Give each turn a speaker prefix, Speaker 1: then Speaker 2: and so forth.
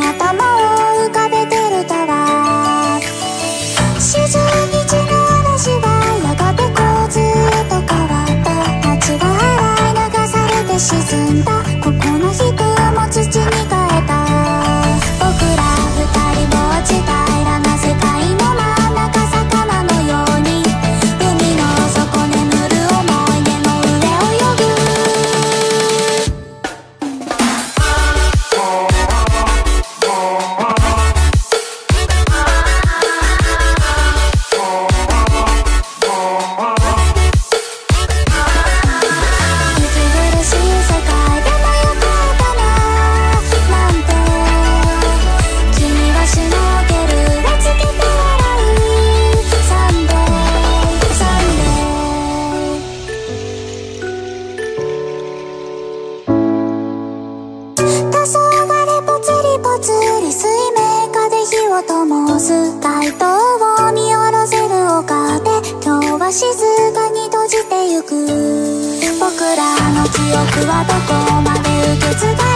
Speaker 1: 頭を浮かべてるタワー。四十日の嵐はやがて洪水へと変わった。街が洗い流されて沈んだ。ここの人も土に変えた。僕ら二人ぼっち平らな世界の真ん中、魚のように海の底眠る思い出の上を泳ぐ。息苦しい世界でもよかったななんて君はシュノーケルをつけて笑う。サンデーサンデー。黄昏ぽつりぽつり水面下で火を灯す。街灯を見下ろせる丘で今日は静かに閉じてゆく。僕らの記憶はどこまで受け継がれ